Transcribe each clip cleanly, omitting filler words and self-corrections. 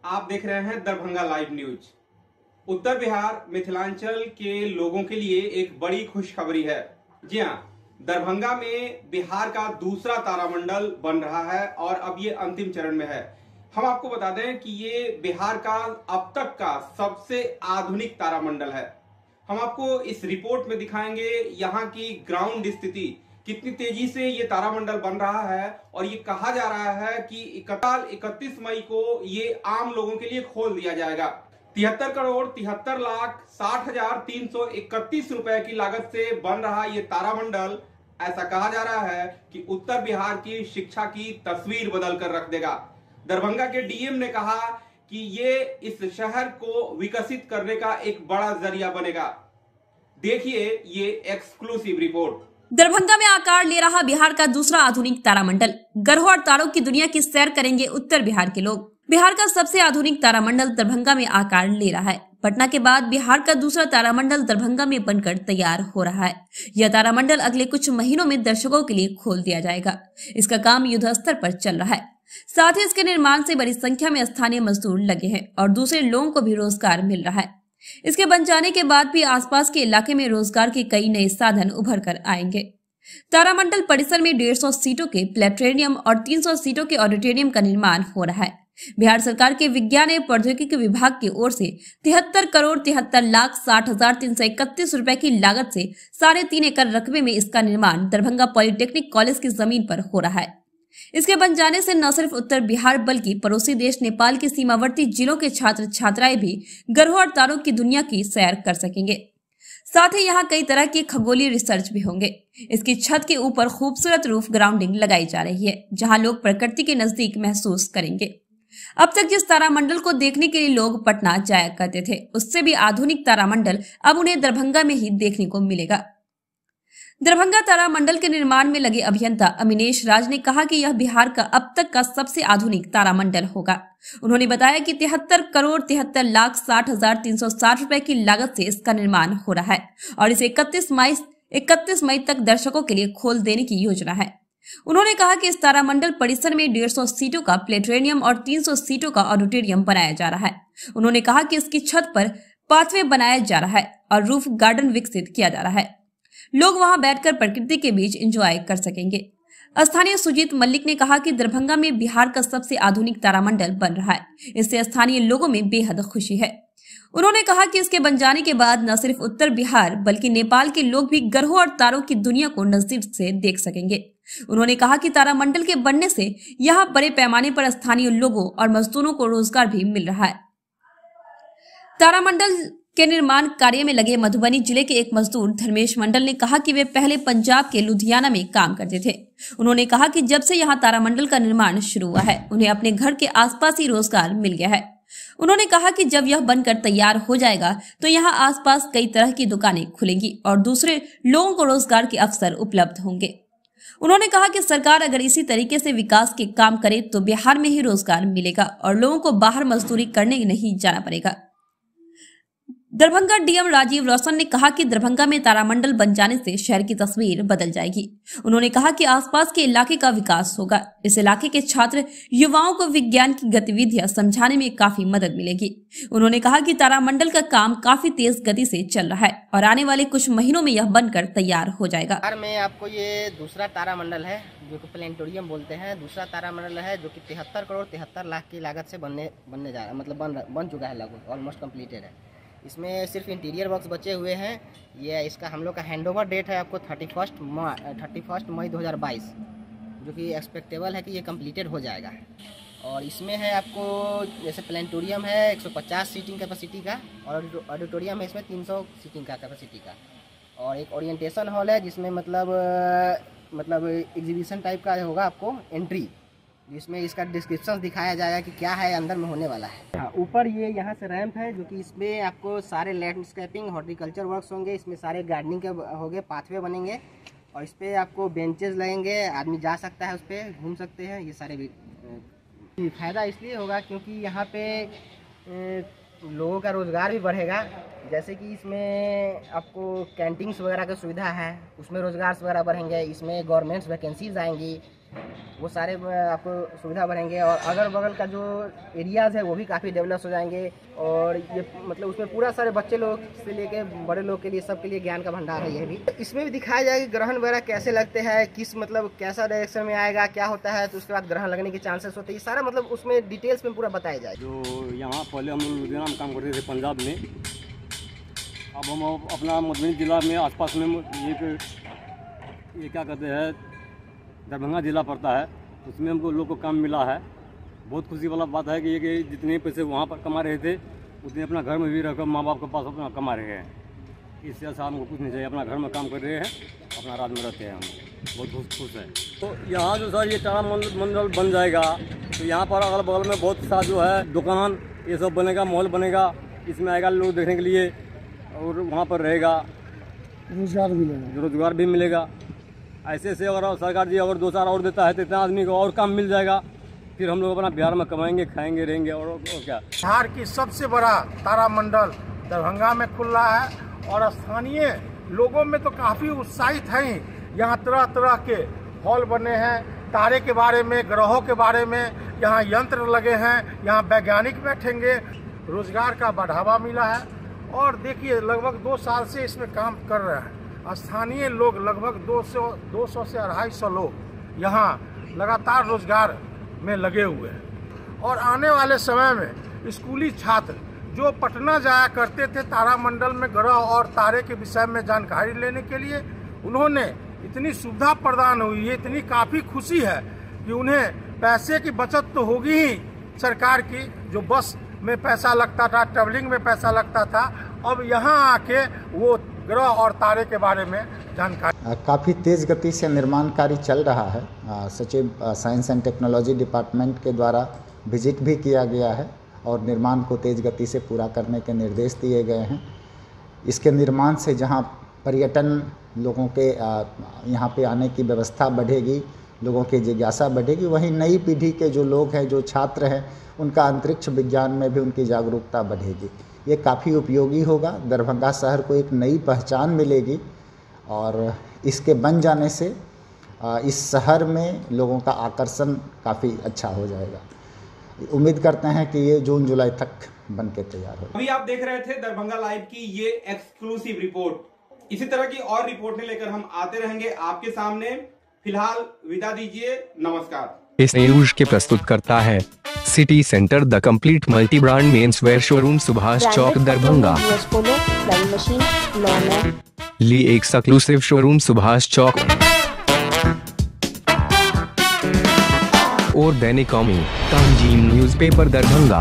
आप देख रहे हैं दरभंगा लाइव न्यूज। उत्तर बिहार मिथिलांचल के लोगों के लिए एक बड़ी खुशखबरी है। जी हाँ, दरभंगा में बिहार का दूसरा तारामंडल बन रहा है और अब ये अंतिम चरण में है। हम आपको बता दें कि ये बिहार का अब तक का सबसे आधुनिक तारामंडल है। हम आपको इस रिपोर्ट में दिखाएंगे यहाँ की ग्राउंड स्थिति, कितनी तेजी से ये तारामंडल बन रहा है। और ये कहा जा रहा है कि 31 मई को ये आम लोगों के लिए खोल दिया जाएगा। 73 करोड़ 73 लाख 60,331 रुपए की लागत से बन रहा ये तारामंडल, ऐसा कहा जा रहा है कि उत्तर बिहार की शिक्षा की तस्वीर बदल कर रख देगा। दरभंगा के डीएम ने कहा कि ये इस शहर को विकसित करने का एक बड़ा जरिया बनेगा। देखिए ये एक्सक्लूसिव रिपोर्ट। दरभंगा में आकार ले रहा बिहार का दूसरा आधुनिक तारामंडल। ग्रहों और तारों की दुनिया की सैर करेंगे उत्तर बिहार के लोग। बिहार का सबसे आधुनिक तारामंडल दरभंगा में आकार ले रहा है। पटना के बाद बिहार का दूसरा तारामंडल दरभंगा में बनकर तैयार हो रहा है। यह तारामंडल अगले कुछ महीनों में दर्शकों के लिए खोल दिया जाएगा। इसका काम युद्ध स्तर पर चल रहा है। साथ ही इसके निर्माण से बड़ी संख्या में स्थानीय मजदूर लगे हैं और दूसरे लोगों को भी रोजगार मिल रहा है। इसके बन जाने के बाद भी आसपास के इलाके में रोजगार के कई नए साधन उभर कर आएंगे। तारामंडल परिसर में 150 सीटों के प्लेनेटोरियम और 300 सीटों के ऑडिटोरियम का निर्माण हो रहा है। बिहार सरकार के विज्ञान एवं प्रौद्योगिकी विभाग की ओर से 73 करोड़ 73 लाख 60,331 रुपए की लागत से 3.5 एकड़ रकबे में इसका निर्माण दरभंगा पॉलिटेक्निक कॉलेज की जमीन पर हो रहा है। इसके बन जाने से न सिर्फ उत्तर बिहार बल्कि पड़ोसी देश नेपाल के सीमावर्ती जिलों के छात्र छात्राएं भी ग्रहों और तारों की दुनिया की सैर कर सकेंगे। साथ ही यहाँ कई तरह की खगोलीय रिसर्च भी होंगे। इसकी छत के ऊपर खूबसूरत रूफ ग्राउंडिंग लगाई जा रही है, जहाँ लोग प्रकृति के नजदीक महसूस करेंगे। अब तक जिस तारामंडल को देखने के लिए लोग पटना जाया करते थे, उससे भी आधुनिक तारामंडल अब उन्हें दरभंगा में ही देखने को मिलेगा। दरभंगा तारामंडल के निर्माण में लगे अभियंता अमिनेश राज ने कहा कि यह बिहार का अब तक का सबसे आधुनिक तारामंडल होगा। उन्होंने बताया कि 73 करोड़ 73 लाख 60,360 रुपए की लागत से इसका निर्माण हो रहा है और इसे 31 मई तक दर्शकों के लिए खोल देने की योजना है। उन्होंने कहा कि इस तारामंडल परिसर में 150 सीटों का प्लेनेटोरियम और 300 सीटों का ऑडिटोरियम बनाया जा रहा है। उन्होंने कहा कि इसकी छत पर पाथवे बनाया जा रहा है और रूफ गार्डन विकसित किया जा रहा है। लोग वहां बैठकर प्रकृति के बीच एंजॉय कर सकेंगे। स्थानीय सुजीत मल्लिक ने कहा कि दरभंगा में बिहार का सबसे आधुनिक तारामंडल बन रहा है। इससे स्थानीय लोगों में बेहद खुशी है। उन्होंने कहा कि इसके बन जाने के बाद न सिर्फ उत्तर बिहार बल्कि नेपाल के लोग भी ग्रहों और तारों की दुनिया को नजदीक से देख सकेंगे। उन्होंने कहा कि तारामंडल के बनने से यहाँ बड़े पैमाने पर स्थानीय लोगों और मजदूरों को रोजगार भी मिल रहा है। तारामंडल के निर्माण कार्य में लगे मधुबनी जिले के एक मजदूर धर्मेश मंडल ने कहा कि वे पहले पंजाब के लुधियाना में काम करते थे। उन्होंने कहा कि जब से यहाँ तारामंडल का निर्माण शुरू हुआ है, उन्हें अपने घर के आसपास ही रोजगार मिल गया है। उन्होंने कहा कि जब यह बनकर तैयार हो जाएगा तो यहाँ आसपास कई तरह की दुकानें खुलेंगी और दूसरे लोगों को रोजगार के अवसर उपलब्ध होंगे। उन्होंने कहा कि सरकार अगर इसी तरीके से विकास के काम करे तो बिहार में ही रोजगार मिलेगा और लोगों को बाहर मजदूरी करने नहीं जाना पड़ेगा। दरभंगा डीएम राजीव रोशन ने कहा कि दरभंगा में तारामंडल बन जाने से शहर की तस्वीर बदल जाएगी। उन्होंने कहा कि आसपास के इलाके का विकास होगा। इस इलाके के छात्र युवाओं को विज्ञान की गतिविधियां समझाने में काफी मदद मिलेगी। उन्होंने कहा कि तारामंडल का काम काफी तेज गति से चल रहा है और आने वाले कुछ महीनों में यह बनकर तैयार हो जाएगा। में आपको ये दूसरा तारामंडल है जो कि प्लेनेटोरियम बोलते हैं। दूसरा तारामंडल है जो कि 73 करोड़ 73 लाख की लागत से बनने जा रहा है, मतलब बन चुका है, लगभग ऑलमोस्ट कम्प्लीटेड है। इसमें सिर्फ इंटीरियर वर्क्स बचे हुए हैं। ये इसका हम लोग का हैंडओवर डेट है आपको 31 मई 2022, जो कि एक्सपेक्टेबल है कि ये कंप्लीटेड हो जाएगा। और इसमें है आपको जैसे प्लेनेटोरियम है 150 सीटिंग कैपेसिटी का और ऑडिटोरियम है इसमें 300 सीटिंग का कैपेसिटी का, और एक ओरिएंटेशन हॉल है जिसमें मतलब एग्जीबिशन टाइप का होगा आपको एंट्री, जिसमें इसका डिस्क्रिप्शन दिखाया जाएगा कि क्या है अंदर में होने वाला है। हाँ, ऊपर ये यहाँ से रैंप है जो कि इसमें आपको सारे लैंडस्केपिंग हॉर्टिकल्चर वर्क्स होंगे। इसमें सारे गार्डनिंग के होंगे, पाथवे बनेंगे और इस पर आपको बेंचेस लगेंगे, आदमी जा सकता है, उस पर घूम सकते हैं। ये सारे भी फ़ायदा इसलिए होगा क्योंकि यहाँ पे लोगों का रोज़गार भी बढ़ेगा। जैसे कि इसमें आपको कैंटीन्स वगैरह की सुविधा है, उसमें रोज़गार वगैरह बढ़ेंगे। इसमें गवर्नमेंट्स वैकेंसीज आएंगी। वो सारे में आपको सुविधा बढ़ेंगे। और अगल बगल का जो एरियाज़ है वो भी काफ़ी डेवलप हो जाएंगे। और ये मतलब उसमें पूरा सारे बच्चे लोग से लेके बड़े लोग के लिए सबके लिए ज्ञान का भंडार है। ये भी इसमें भी दिखाया जाएगा ग्रहण वगैरह कैसे लगते हैं, किस मतलब कैसा डायरेक्शन में आएगा, क्या होता है, तो उसके बाद ग्रहण लगने के चांसेस होते हैं। ये सारा मतलब उसमें डिटेल्स में पूरा बताया जाएगा। जो यहाँ पहले हम लोग लुधियाना में काम करते थे पंजाब में, अब हम अपना मधुबनी जिला में आसपास में ये क्या कहते हैं दरभंगा जिला पड़ता है, उसमें हमको लोग को काम मिला है। बहुत खुशी वाला बात है कि ये कि जितने पैसे वहाँ पर कमा रहे थे उतने अपना घर में भी रहकर माँ बाप के पास अपना कमा रहे हैं। इससे ऐसा हमको कुछ नहीं चाहिए, अपना घर में काम कर रहे हैं, अपना राज में रहते हैं, हम बहुत खुश हैं। तो यहाँ जो सर ये तारा मंडल बन जाएगा तो यहाँ पर अगल बगल में बहुत सा जो है दुकान ये सब बनेगा, मॉल बनेगा, इसमें आएगा लोग देखने के लिए और वहाँ पर रहेगा, रोजगार भी मिलेगा। ऐसे से अगर सरकार जी अगर 2 साल और देता है तो इतना आदमी को और काम मिल जाएगा, फिर हम लोग अपना बिहार में कमाएंगे, खाएंगे, रहेंगे और क्या। बिहार की सबसे बड़ा तारामंडल दरभंगा में खुल रहा है और स्थानीय लोगों में तो काफ़ी उत्साहित हैं। यहाँ तरह तरह के हॉल बने हैं, तारे के बारे में, ग्रहों के बारे में, यहाँ यंत्र लगे हैं, यहाँ वैज्ञानिक बैठेंगे, रोजगार का बढ़ावा मिला है। और देखिए लगभग 2 साल से इसमें काम कर रहे हैं। स्थानीय लोग लगभग 200 से 250 लोग यहाँ लगातार रोजगार में लगे हुए हैं। और आने वाले समय में स्कूली छात्र जो पटना जाया करते थे तारामंडल में ग्रह और तारे के विषय में जानकारी लेने के लिए, उन्होंने इतनी सुविधा प्रदान हुई है, इतनी काफ़ी खुशी है कि उन्हें पैसे की बचत तो होगी ही। सरकार की जो बस में पैसा लगता था, ट्रैवलिंग में पैसा लगता था, अब यहाँ आके वो ग्रह और तारे के बारे में जानकारी। काफ़ी तेज़ गति से निर्माण कार्य चल रहा है। सचिव साइंस एंड टेक्नोलॉजी डिपार्टमेंट के द्वारा विजिट भी किया गया है और निर्माण को तेज़ गति से पूरा करने के निर्देश दिए गए हैं। इसके निर्माण से जहां पर्यटन लोगों के यहाँ पे आने की व्यवस्था बढ़ेगी, लोगों की जिज्ञासा बढ़ेगी, वहीं नई पीढ़ी के जो लोग हैं, जो छात्र हैं, उनका अंतरिक्ष विज्ञान में भी उनकी जागरूकता बढ़ेगी। ये काफ़ी उपयोगी होगा। दरभंगा शहर को एक नई पहचान मिलेगी और इसके बन जाने से इस शहर में लोगों का आकर्षण काफ़ी अच्छा हो जाएगा। उम्मीद करते हैं कि ये जून जुलाई तक बन के तैयार हो। अभी आप देख रहे थे दरभंगा लाइव की ये एक्सक्लूसिव रिपोर्ट। इसी तरह की और रिपोर्टें लेकर हम आते रहेंगे आपके सामने। फिलहाल विदा दीजिए, नमस्कार। इस न्यूज के प्रस्तुत करता है city centre the complete multi brand menswear showroom, Subhash Chowk, Darbhanga. Lee exclusive showroom, Subhash Chowk. और दैनिक कौमी तंजीम न्यूज़पेपर, दरभंगा।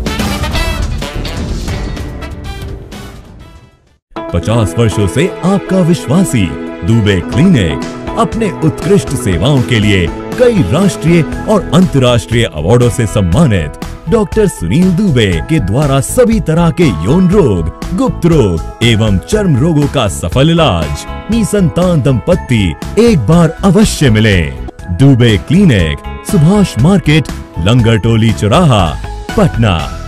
50 वर्षों से आपका विश्वासी दुबे क्लिनिक अपने उत्कृष्ट सेवाओं के लिए कई राष्ट्रीय और अंतर्राष्ट्रीय अवार्डों से सम्मानित डॉक्टर सुनील दुबे के द्वारा सभी तरह के यौन रोग, गुप्त रोग एवं चर्म रोगों का सफल इलाज। निसंतान दंपत्ति एक बार अवश्य मिले। दुबे क्लिनिक, सुभाष मार्केट, लंगर टोली चौराहा, पटना।